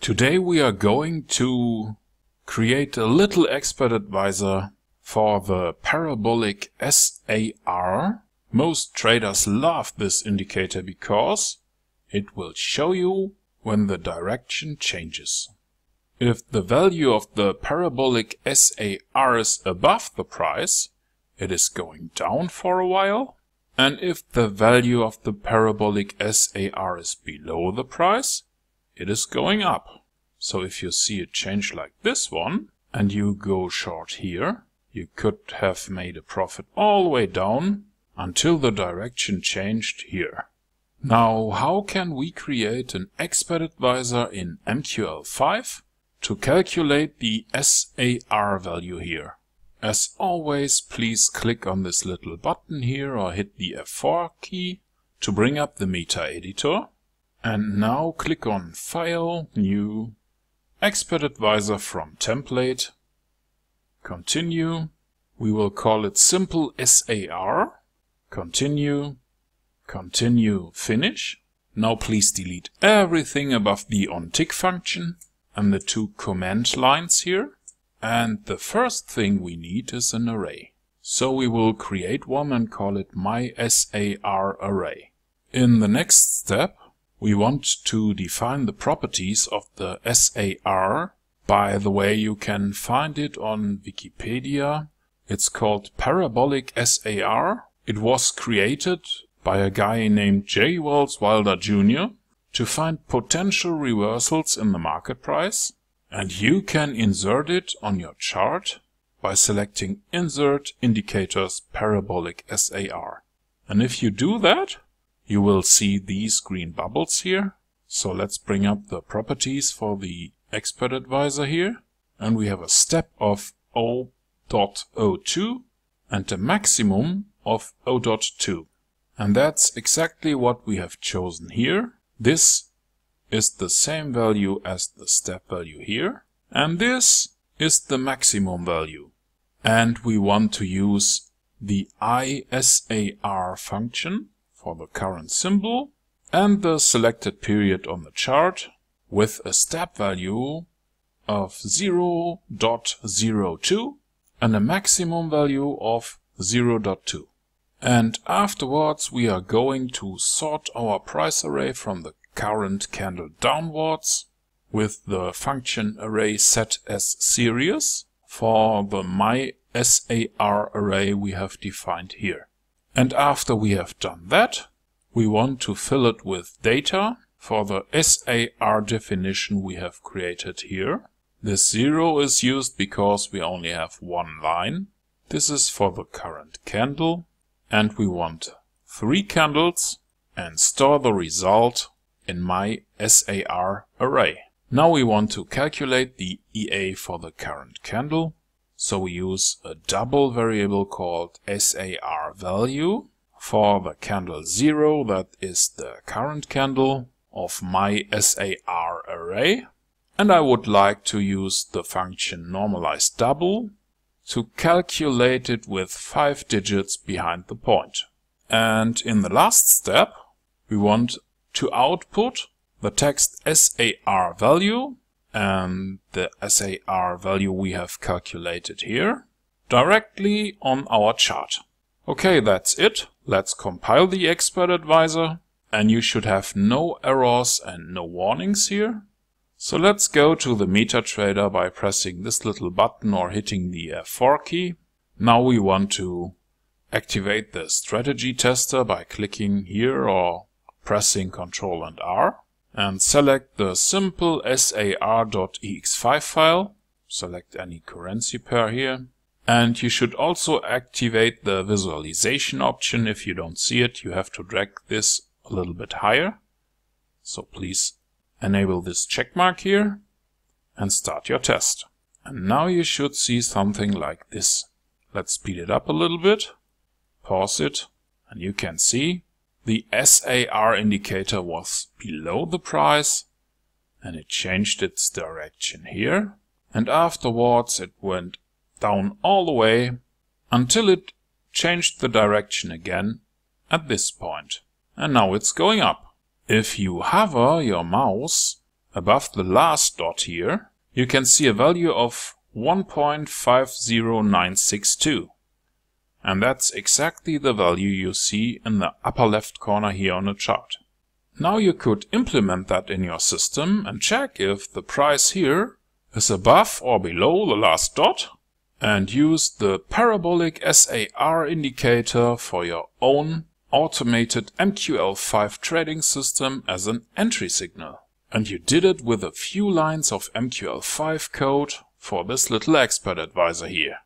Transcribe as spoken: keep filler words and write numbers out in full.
Today we are going to create a little expert advisor for the Parabolic S A R. Most traders love this indicator because it will show you when the direction changes. If the value of the Parabolic S A R is above the price, it is going down for a while. And if the value of the Parabolic S A R is below the price, it is going up. So if you see a change like this one, and you go short here, you could have made a profit all the way down until the direction changed here. Now, how can we create an expert advisor in M Q L five to calculate the S A R value here? As always, please click on this little button here or hit the F four key to bring up the meta editor. And now click on File, New, Expert Advisor from Template. Continue. We will call it Simple S A R. Continue. Continue, Finish. Now please delete everything above the onTick function and the two command lines here. And the first thing we need is an array. So we will create one and call it my S A R Array. In the next step, we want to define the properties of the S A R. By the way, you can find it on Wikipedia. It's called Parabolic S A R. It was created by a guy named J. Wells Wilder Junior to find potential reversals in the market price. And you can insert it on your chart by selecting Insert Indicators Parabolic S A R. And if you do that, you will see these green bubbles here. So let's bring up the properties for the expert advisor here. And we have a step of zero point zero two and a maximum of zero point two. And that's exactly what we have chosen here. This is the same value as the step value here, and this is the maximum value. And we want to use the iSAR function for the current symbol and the selected period on the chart with a step value of zero point zero two and a maximum value of zero point two. And afterwards we are going to sort our price array from the current candle downwards with the function array set as series for the my S A R array we have defined here. And after we have done that, we want to fill it with data for the S A R definition we have created here. This zero is used because we only have one line. This is for the current candle, and we want three candles and store the result in my S A R array. Now we want to calculate the E A for the current candle, so we use a double variable called S A R value for the candle zero, that is the current candle of my S A R array. And I would like to use the function normalize double to calculate it with five digits behind the point. And in the last step, we want to output the text S A R value and the S A R value we have calculated here directly on our chart. Okay, that's it. Let's compile the expert advisor, and you should have no errors and no warnings here. So let's go to the MetaTrader by pressing this little button or hitting the F four key. Now we want to activate the strategy tester by clicking here or pressing Control and R, and select the simple S A R dot E X five file. Select any currency pair here. And you should also activate the visualization option. If you don't see it, you have to drag this a little bit higher. So please enable this check mark here and start your test. And now you should see something like this. Let's speed it up a little bit, pause it, and you can see the S A R indicator was below the price and it changed its direction here. And afterwards it went down all the way until it changed the direction again at this point. And now it's going up. If you hover your mouse above the last dot here, you can see a value of one point five zero nine six two. And that's exactly the value you see in the upper left corner here on the chart. Now you could implement that in your system and check if the price here is above or below the last dot, and use the Parabolic S A R indicator for your own automated M Q L five trading system as an entry signal. And you did it with a few lines of M Q L five code for this little expert advisor here.